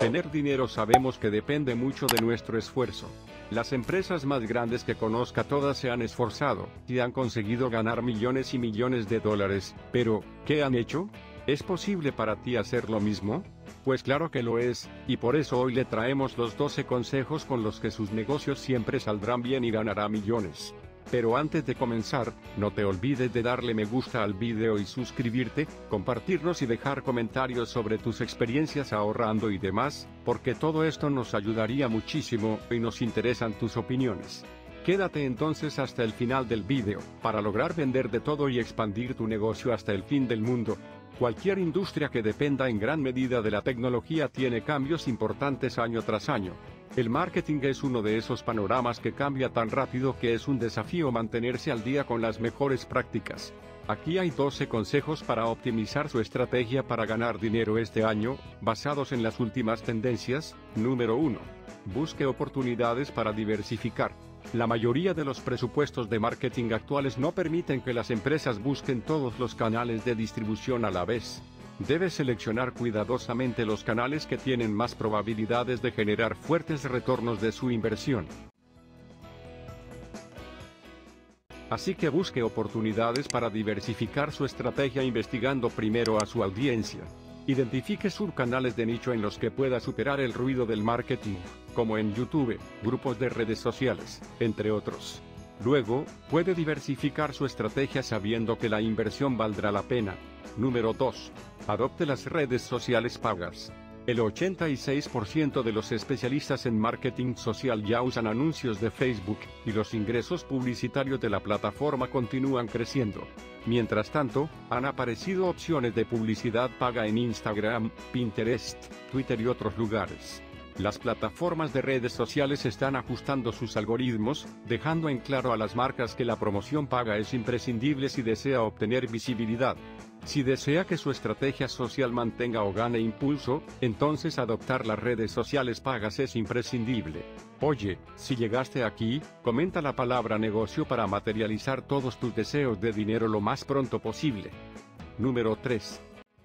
Obtener dinero sabemos que depende mucho de nuestro esfuerzo. Las empresas más grandes que conozca todas se han esforzado y han conseguido ganar millones y millones de dólares, pero, ¿qué han hecho? ¿Es posible para ti hacer lo mismo? Pues claro que lo es, y por eso hoy le traemos los 12 consejos con los que sus negocios siempre saldrán bien y ganará millones. Pero antes de comenzar, no te olvides de darle me gusta al video y suscribirte, compartirnos y dejar comentarios sobre tus experiencias ahorrando y demás, porque todo esto nos ayudaría muchísimo y nos interesan tus opiniones. Quédate entonces hasta el final del video, para lograr vender de todo y expandir tu negocio hasta el fin del mundo. Cualquier industria que dependa en gran medida de la tecnología tiene cambios importantes año tras año. El marketing es uno de esos panoramas que cambia tan rápido que es un desafío mantenerse al día con las mejores prácticas. Aquí hay 12 consejos para optimizar su estrategia para ganar dinero este año, basados en las últimas tendencias. Número 1. Busque oportunidades para diversificar. La mayoría de los presupuestos de marketing actuales no permiten que las empresas busquen todos los canales de distribución a la vez. Debe seleccionar cuidadosamente los canales que tienen más probabilidades de generar fuertes retornos de su inversión. Así que busque oportunidades para diversificar su estrategia investigando primero a su audiencia. Identifique subcanales de nicho en los que pueda superar el ruido del marketing, como en YouTube, grupos de redes sociales, entre otros. Luego, puede diversificar su estrategia sabiendo que la inversión valdrá la pena. Número 2. Adopte las redes sociales pagas. El 86% de los especialistas en marketing social ya usan anuncios de Facebook, y los ingresos publicitarios de la plataforma continúan creciendo. Mientras tanto, han aparecido opciones de publicidad paga en Instagram, Pinterest, Twitter y otros lugares. Las plataformas de redes sociales están ajustando sus algoritmos, dejando en claro a las marcas que la promoción paga es imprescindible si desea obtener visibilidad. Si desea que su estrategia social mantenga o gane impulso, entonces adoptar las redes sociales pagas es imprescindible. Oye, si llegaste aquí, comenta la palabra negocio para materializar todos tus deseos de dinero lo más pronto posible. Número 3.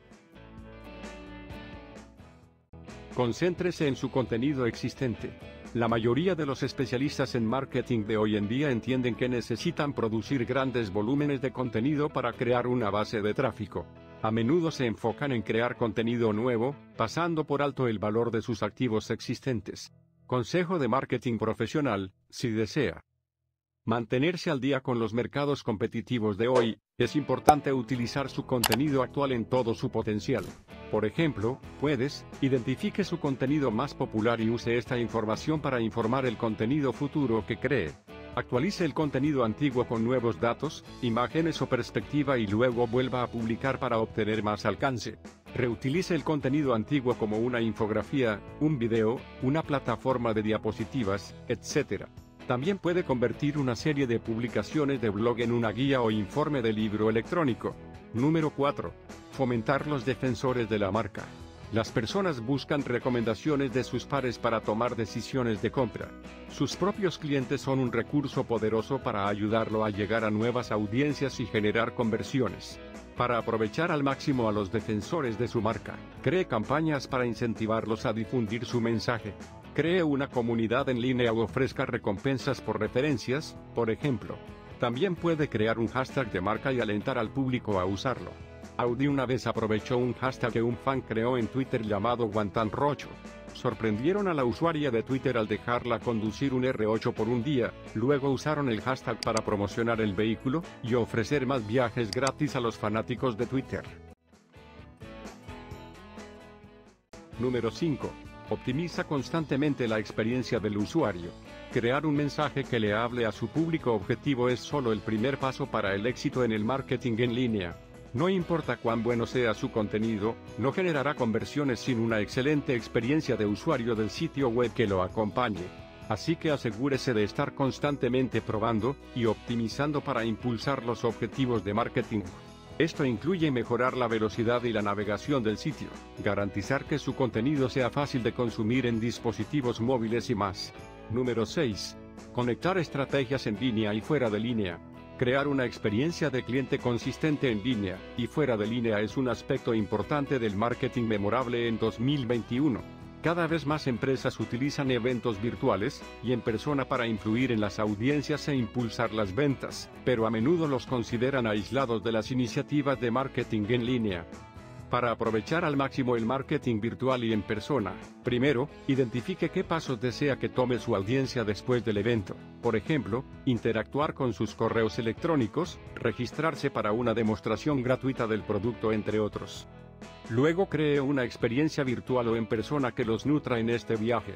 Concéntrese en su contenido existente. La mayoría de los especialistas en marketing de hoy en día entienden que necesitan producir grandes volúmenes de contenido para crear una base de tráfico. A menudo se enfocan en crear contenido nuevo, pasando por alto el valor de sus activos existentes. Consejo de marketing profesional: si desea mantenerse al día con los mercados competitivos de hoy, es importante utilizar su contenido actual en todo su potencial. Por ejemplo, identifique su contenido más popular y use esta información para informar el contenido futuro que cree. Actualice el contenido antiguo con nuevos datos, imágenes o perspectiva y luego vuelva a publicar para obtener más alcance. Reutilice el contenido antiguo como una infografía, un video, una plataforma de diapositivas, etc. También puede convertir una serie de publicaciones de blog en una guía o informe de libro electrónico. Número 4. Fomentar los defensores de la marca. Las personas buscan recomendaciones de sus pares para tomar decisiones de compra. Sus propios clientes son un recurso poderoso para ayudarlo a llegar a nuevas audiencias y generar conversiones. Para aprovechar al máximo a los defensores de su marca, cree campañas para incentivarlos a difundir su mensaje. Cree una comunidad en línea o ofrezca recompensas por referencias, por ejemplo. También puede crear un hashtag de marca y alentar al público a usarlo. Audi una vez aprovechó un hashtag que un fan creó en Twitter llamado Guantanrocho. Sorprendieron a la usuaria de Twitter al dejarla conducir un R8 por un día, luego usaron el hashtag para promocionar el vehículo y ofrecer más viajes gratis a los fanáticos de Twitter. Número 5. Optimiza constantemente la experiencia del usuario. Crear un mensaje que le hable a su público objetivo es solo el primer paso para el éxito en el marketing en línea. No importa cuán bueno sea su contenido, no generará conversiones sin una excelente experiencia de usuario del sitio web que lo acompañe. Así que asegúrese de estar constantemente probando y optimizando para impulsar los objetivos de marketing. Esto incluye mejorar la velocidad y la navegación del sitio, garantizar que su contenido sea fácil de consumir en dispositivos móviles y más. Número 6. Conectar estrategias en línea y fuera de línea. Crear una experiencia de cliente consistente en línea y fuera de línea es un aspecto importante del marketing memorable en 2021. Cada vez más empresas utilizan eventos virtuales y en persona para influir en las audiencias e impulsar las ventas, pero a menudo los consideran aislados de las iniciativas de marketing en línea. Para aprovechar al máximo el marketing virtual y en persona, primero, identifique qué pasos desea que tome su audiencia después del evento. Por ejemplo, interactuar con sus correos electrónicos, registrarse para una demostración gratuita del producto, entre otros. Luego cree una experiencia virtual o en persona que los nutra en este viaje.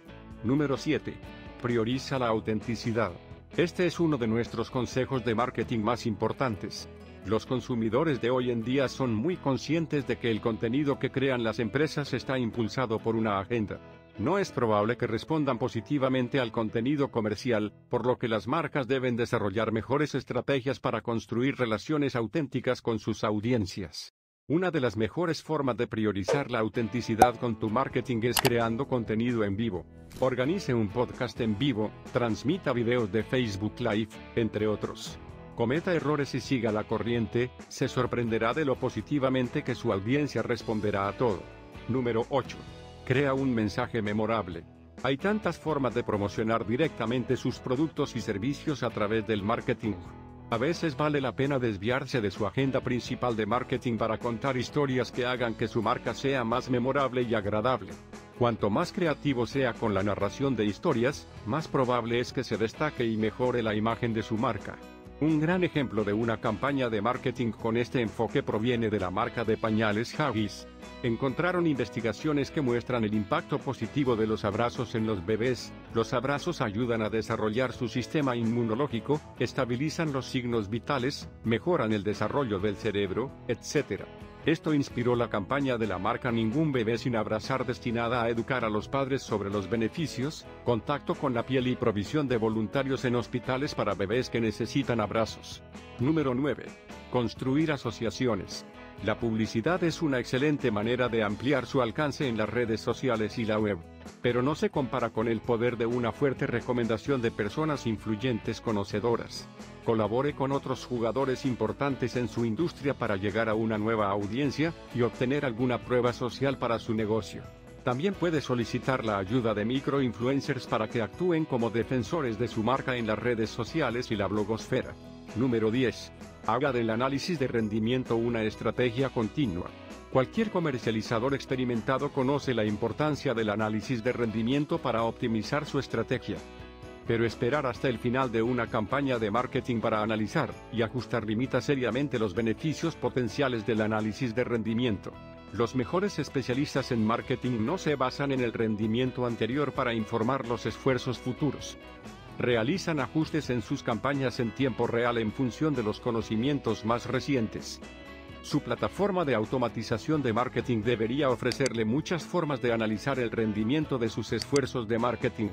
Número 7. Prioriza la autenticidad. Este es uno de nuestros consejos de marketing más importantes. Los consumidores de hoy en día son muy conscientes de que el contenido que crean las empresas está impulsado por una agenda. No es probable que respondan positivamente al contenido comercial, por lo que las marcas deben desarrollar mejores estrategias para construir relaciones auténticas con sus audiencias. Una de las mejores formas de priorizar la autenticidad con tu marketing es creando contenido en vivo. Organice un podcast en vivo, transmita videos de Facebook Live, entre otros. Cometa errores y siga la corriente, se sorprenderá de lo positivamente que su audiencia responderá a todo. Número 8. Crea un mensaje memorable. Hay tantas formas de promocionar directamente sus productos y servicios a través del marketing. A veces vale la pena desviarse de su agenda principal de marketing para contar historias que hagan que su marca sea más memorable y agradable. Cuanto más creativo sea con la narración de historias, más probable es que se destaque y mejore la imagen de su marca. Un gran ejemplo de una campaña de marketing con este enfoque proviene de la marca de pañales Huggies. Encontraron investigaciones que muestran el impacto positivo de los abrazos en los bebés. Los abrazos ayudan a desarrollar su sistema inmunológico, estabilizan los signos vitales, mejoran el desarrollo del cerebro, etc. Esto inspiró la campaña de la marca Ningún bebé sin abrazar, destinada a educar a los padres sobre los beneficios, contacto con la piel y provisión de voluntarios en hospitales para bebés que necesitan abrazos. Número 9. Construir asociaciones. La publicidad es una excelente manera de ampliar su alcance en las redes sociales y la web, pero no se compara con el poder de una fuerte recomendación de personas influyentes conocedoras. Colabore con otros jugadores importantes en su industria para llegar a una nueva audiencia y obtener alguna prueba social para su negocio. También puede solicitar la ayuda de microinfluencers para que actúen como defensores de su marca en las redes sociales y la blogosfera. Número 10. Haga del análisis de rendimiento una estrategia continua. Cualquier comercializador experimentado conoce la importancia del análisis de rendimiento para optimizar su estrategia. Pero esperar hasta el final de una campaña de marketing para analizar y ajustar limita seriamente los beneficios potenciales del análisis de rendimiento. Los mejores especialistas en marketing no se basan en el rendimiento anterior para informar los esfuerzos futuros. Realizan ajustes en sus campañas en tiempo real en función de los conocimientos más recientes. Su plataforma de automatización de marketing debería ofrecerle muchas formas de analizar el rendimiento de sus esfuerzos de marketing.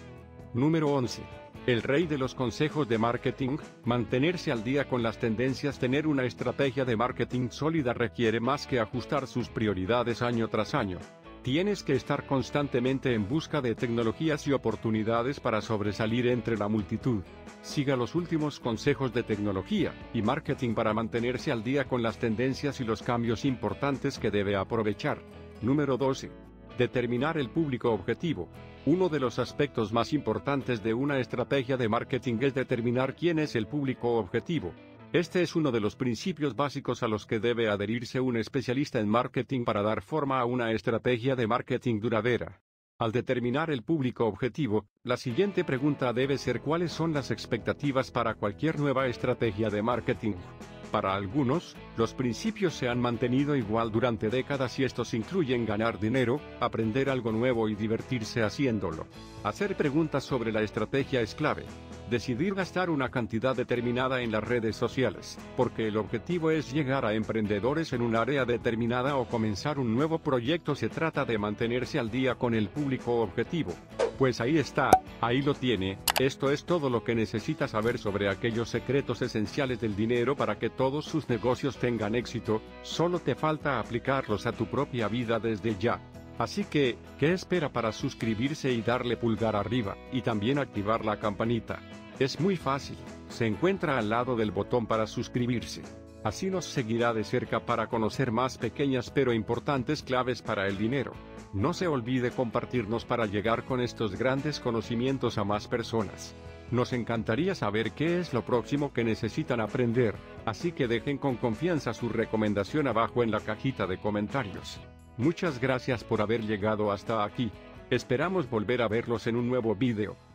Número 11. El rey de los consejos de marketing. Mantenerse al día con las tendencias. Tener una estrategia de marketing sólida requiere más que ajustar sus prioridades año tras año. Tienes que estar constantemente en busca de tecnologías y oportunidades para sobresalir entre la multitud. Siga los últimos consejos de tecnología y marketing para mantenerse al día con las tendencias y los cambios importantes que debe aprovechar. Número 12. Determinar el público objetivo. Uno de los aspectos más importantes de una estrategia de marketing es determinar quién es el público objetivo. Este es uno de los principios básicos a los que debe adherirse un especialista en marketing para dar forma a una estrategia de marketing duradera. Al determinar el público objetivo, la siguiente pregunta debe ser: ¿cuáles son las expectativas para cualquier nueva estrategia de marketing? Para algunos, los principios se han mantenido igual durante décadas y estos incluyen ganar dinero, aprender algo nuevo y divertirse haciéndolo. Hacer preguntas sobre la estrategia es clave. Decidir gastar una cantidad determinada en las redes sociales, porque el objetivo es llegar a emprendedores en un área determinada o comenzar un nuevo proyecto. Se trata de mantenerse al día con el público objetivo. Pues ahí está, ahí lo tiene. Esto es todo lo que necesita saber sobre aquellos secretos esenciales del dinero para que todos sus negocios tengan éxito. Solo te falta aplicarlos a tu propia vida desde ya. Así que, ¿qué espera para suscribirse y darle pulgar arriba, y también activar la campanita? Es muy fácil, se encuentra al lado del botón para suscribirse. Así nos seguirá de cerca para conocer más pequeñas pero importantes claves para el dinero. No se olvide compartirnos para llegar con estos grandes conocimientos a más personas. Nos encantaría saber qué es lo próximo que necesitan aprender, así que dejen con confianza su recomendación abajo en la cajita de comentarios. Muchas gracias por haber llegado hasta aquí. Esperamos volver a verlos en un nuevo video.